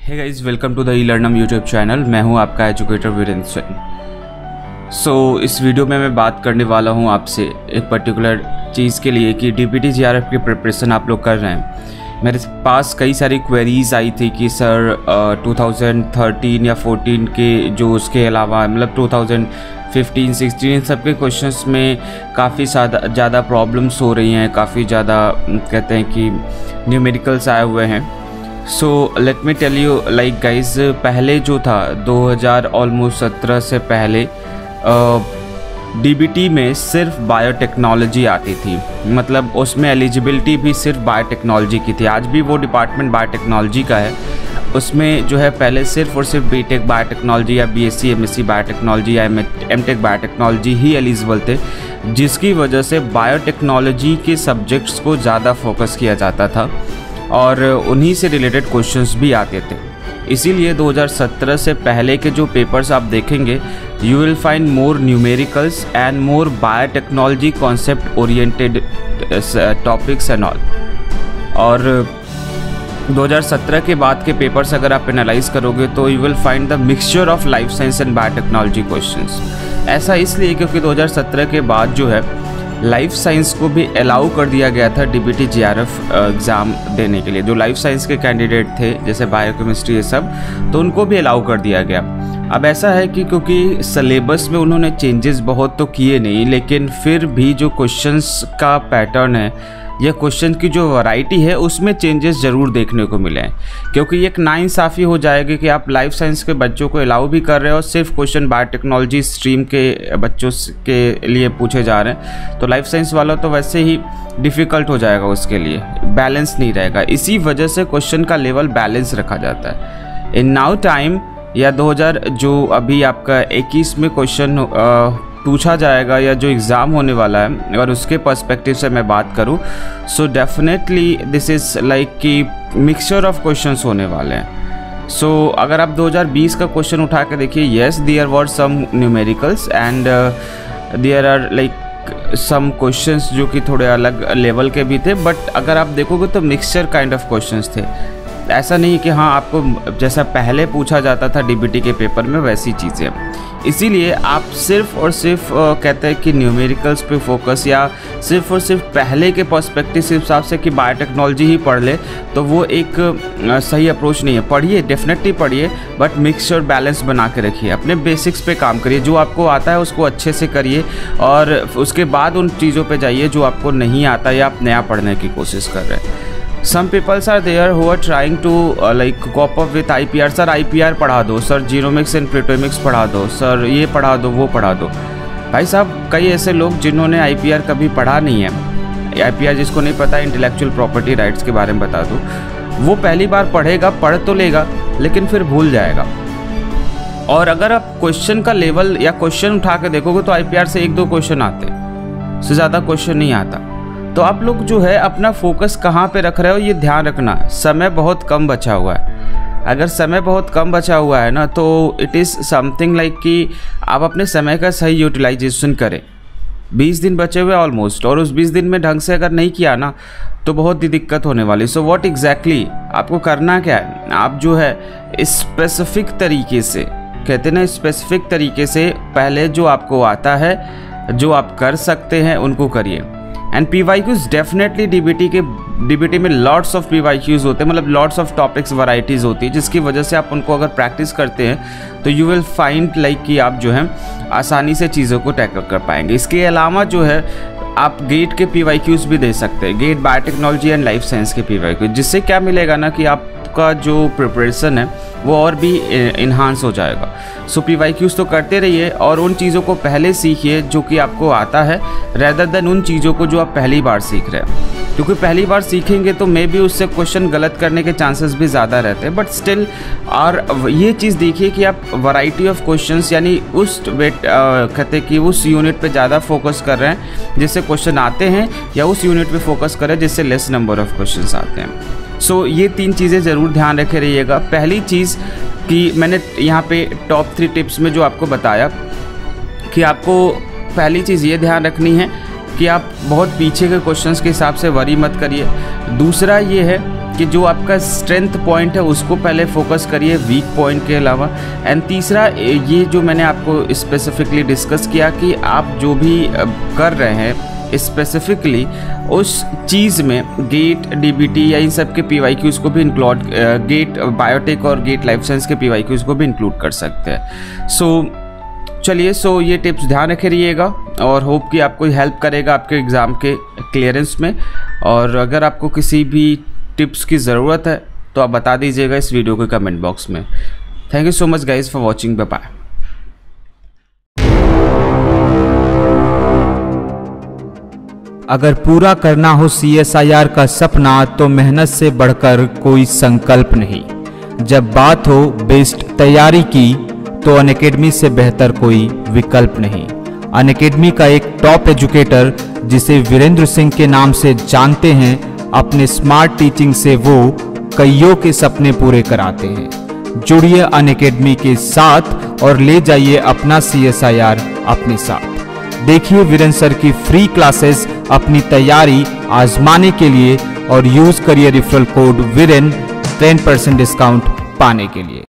Hey guys, welcome to the e learnam YouTube channel. मैं हूं आपका एजुकेटर वीरेंद्र सिंह। सो इस वीडियो में मैं बात करने वाला हूं आपसे एक पर्टिकुलर चीज़ के लिए कि डीबीटी जीआरएफ की प्रिपरेशन आप लोग कर रहे हैं। मेरे पास कई सारी क्वेरीज आई थी कि सर 2013 या 14 के जो उसके अलावा मतलब 2015, 16 इन सब के क्वेश्चंस में काफ़ी ज़्यादा प्रॉब्लम्स हो रही हैं, काफ़ी ज़्यादा कहते हैं कि न्यूमेरिकल्स आए हुए हैं। So let me tell you like guys, पहले जो था 2017 से पहले डीबीटी में सिर्फ बायोटेक्नोलॉजी आती थी, मतलब उसमें एलिजिबिलिटी भी सिर्फ बायोटेक्नोलॉजी की थी। आज भी वो डिपार्टमेंट बायोटेक्नोलॉजी का है, उसमें जो है पहले सिर्फ और सिर्फ बीटेक बायोटेक्नोलॉजी या बीएससी एमएससी बायोटेक्नोलॉजी या एमटेक बायोटेक्नोलॉजी ही एलिजिबल थे, जिसकी वजह से बायोटेक्नोलॉजी के सब्जेक्ट्स को ज़्यादा फोकस किया जाता था और उन्हीं से रिलेटेड क्वेश्चंस भी आते थे। इसीलिए 2017 से पहले के जो पेपर्स आप देखेंगे, you will find more numericals and more biotechnology concept oriented topics and all. और 2017 के बाद के पेपर्स अगर आप एनालाइज करोगे तो you will find the mixture of life science and biotechnology questions. ऐसा इसलिए क्योंकि 2017 के बाद जो है लाइफ साइंस को भी अलाउ कर दिया गया था डीबीटी जीआरएफ एग्ज़ाम देने के लिए। जो लाइफ साइंस के कैंडिडेट थे जैसे बायोकेमिस्ट्री ये सब, तो उनको भी अलाउ कर दिया गया। अब ऐसा है कि क्योंकि सिलेबस में उन्होंने चेंजेस बहुत तो किए नहीं, लेकिन फिर भी जो क्वेश्चंस का पैटर्न है या क्वेश्चन की जो वैरायटी है उसमें चेंजेस ज़रूर देखने को मिले हैं। क्योंकि एक नाइंसाफ़ी हो जाएगी कि आप लाइफ साइंस के बच्चों को अलाउ भी कर रहे हो और सिर्फ क्वेश्चन बायोटेक्नोलॉजी स्ट्रीम के बच्चों के लिए पूछे जा रहे हैं, तो लाइफ साइंस वाला तो वैसे ही डिफ़िकल्ट हो जाएगा, उसके लिए बैलेंस नहीं रहेगा। इसी वजह से क्वेश्चन का लेवल बैलेंस रखा जाता है। इन नाउ टाइम या 2000 जो अभी आपका 21 में क्वेश्चन पूछा जाएगा या जो एग्ज़ाम होने वाला है, अगर उसके पर्सपेक्टिव से मैं बात करूं, so definitely this is like कि मिक्सचर ऑफ क्वेश्चंस होने वाले हैं। सो अगर आप 2020 का क्वेश्चन उठा के देखिए, yes there were some numericals and there are like some questions जो कि थोड़े अलग लेवल के भी थे, बट अगर आप देखोगे तो मिक्सचर काइंड ऑफ क्वेश्चंस थे। ऐसा नहीं कि हाँ आपको जैसा पहले पूछा जाता था डीबीटी के पेपर में वैसी चीज़ें। इसीलिए आप सिर्फ और सिर्फ कहते हैं कि न्यूमेरिकल्स पे फोकस या सिर्फ और सिर्फ पहले के पर्सपेक्टिव से हिसाब से कि बायोटेक्नोलॉजी ही पढ़ ले, तो वो एक सही अप्रोच नहीं है। पढ़िए, डेफिनेटली पढ़िए, बट मिक्सचर बैलेंस बना के रखिए, अपने बेसिक्स पे काम करिए, जो आपको आता है उसको अच्छे से करिए और उसके बाद उन चीज़ों पे जाइए जो आपको नहीं आता या आप नया पढ़ने की कोशिश कर रहे हैं। Some peoples are there who are trying to like cope up with IPR। Sir IPR पढ़ा दो, सर जीनोमिक्स एंड प्रोटोमिक्स पढ़ा दो, सर ये पढ़ा दो, वो पढ़ा दो। भाई साहब, कई ऐसे लोग जिन्होंने IPR कभी पढ़ा नहीं है, IPR जिसको नहीं पता इंटेलेक्चुअल प्रॉपर्टी राइट्स के बारे में बता दो, वो पहली बार पढ़ेगा, पढ़ तो लेगा लेकिन फिर भूल जाएगा। और अगर आप क्वेश्चन का लेवल या क्वेश्चन उठा के देखोगे तो IPR से 1-2 क्वेश्चन आते हैं, उससे ज़्यादा क्वेश्चन नहीं आता। तो आप लोग जो है अपना फोकस कहाँ पे रख रहे हो ये ध्यान रखना। समय बहुत कम बचा हुआ है। अगर समय बहुत कम बचा हुआ है ना, तो इट इज़ समथिंग लाइक कि आप अपने समय का सही यूटिलाइजेशन करें। 20 दिन बचे हुए ऑलमोस्ट, और उस 20 दिन में ढंग से अगर नहीं किया ना तो बहुत ही दिक्कत होने वाली। सो व्हाट एग्जैक्टली आपको करना क्या है, आप जो है स्पेसिफिक तरीके से, कहते ना स्पेसिफिक तरीके से पहले जो आपको आता है, जो आप कर सकते हैं उनको करिए। एंड PYQs डेफिनेटली डीबीटी में लॉट्स ऑफ PYQs होते हैं, मतलब लॉट्स ऑफ टॉपिक्स वैरायटीज़ होती है, जिसकी वजह से आप उनको अगर प्रैक्टिस करते हैं तो यू विल फाइंड लाइक कि आप जो है आसानी से चीज़ों को टैकल कर पाएंगे। इसके अलावा जो है आप गेट के PYQs भी दे सकते हैं, GATE biotechnology and life science के PYQ, जिससे क्या मिलेगा ना कि आपका जो प्रिपरेशन है वो और भी इन्हांस हो जाएगा। सो PYQs तो करते रहिए और उन चीज़ों को पहले सीखिए जो कि आपको आता है, रेदर देन उन चीज़ों को जो आप पहली बार सीख रहे हैं, क्योंकि पहली बार सीखेंगे तो मे बी उससे क्वेश्चन गलत करने के चांसेस भी ज़्यादा रहते हैं, बट स्टिल। और ये चीज़ देखिए कि आप वैरायटी ऑफ क्वेश्चंस यानी उस कहते हैं कि उस यूनिट पे ज़्यादा फोकस कर रहे हैं जिससे क्वेश्चन आते हैं, या उस यूनिट पे फोकस करें जिससे लेस नंबर ऑफ क्वेश्चंस आते हैं। सो ये 3 चीज़ें ज़रूर ध्यान रखे रहिएगा। पहली चीज़ कि मैंने यहाँ पे टॉप 3 टिप्स में जो आपको बताया कि आपको पहली चीज़ ये ध्यान रखनी है कि आप बहुत पीछे के क्वेश्चंस के हिसाब से वरी मत करिए। दूसरा ये है कि जो आपका स्ट्रेंथ पॉइंट है उसको पहले फोकस करिए वीक पॉइंट के अलावा। एंड तीसरा, ये जो मैंने आपको स्पेसिफिकली डिस्कस किया कि आप जो भी कर रहे हैं स्पेसिफिकली उस चीज़ में गेट, डीबीटी या इन सब के PYQs को भी इंक्लूड, गेट बायोटेक और गेट लाइफ साइंस के PYQs को भी इंक्लूड कर सकते हैं। चलिए, ये टिप्स ध्यान रखे रहिएगा और होप कि आपको हेल्प करेगा आपके एग्ज़ाम के क्लियरेंस में। और अगर आपको किसी भी टिप्स की ज़रूरत है तो आप बता दीजिएगा इस वीडियो के कमेंट बॉक्स में। Thank you so much guys for watching, bye bye. अगर पूरा करना हो CSIR का सपना तो मेहनत से बढ़कर कोई संकल्प नहीं। जब बात हो बेस्ट तैयारी की तो अनअकैडमी से बेहतर कोई विकल्प नहीं। अनअकैडमी का एक टॉप एजुकेटर जिसे वीरेंद्र सिंह के नाम से जानते हैं, अपने स्मार्ट टीचिंग से वो कईयों के सपने पूरे कराते हैं। जुड़िए अनअकैडमी के साथ और ले जाइए अपना CSIR अपने साथ। देखिए वीरेंद्र सर की फ्री क्लासेस अपनी तैयारी आजमाने के लिए और यूज करिए रेफरल कोड वीरेन 10% डिस्काउंट पाने के लिए।